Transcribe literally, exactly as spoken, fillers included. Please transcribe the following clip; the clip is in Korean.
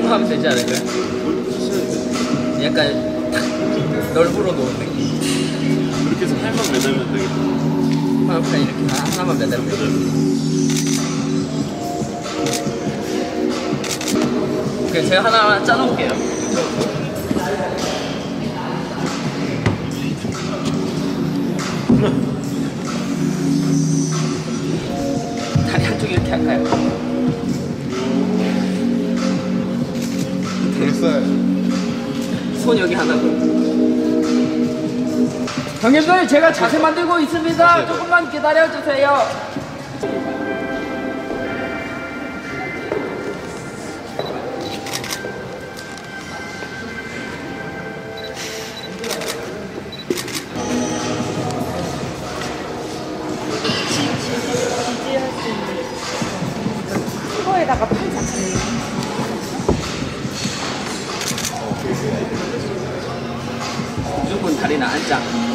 하면 되지 않을까요? 약간 탁 널브러 놓은 느낌. 이렇게 해서 팔만 매달면 되겠다. 하나 그냥 이렇게 하나만 매달면 되죠. 오케이, 제가 하나 짜놓을게요. 다리 한쪽 이렇게 할까요? 뱃살. 손 여기 하나고. 형님들, 제가 자세 만들고 있습니다. 조금만 기다려주세요. 이거에다가 팔 자체를 무조건 다리는 안짱.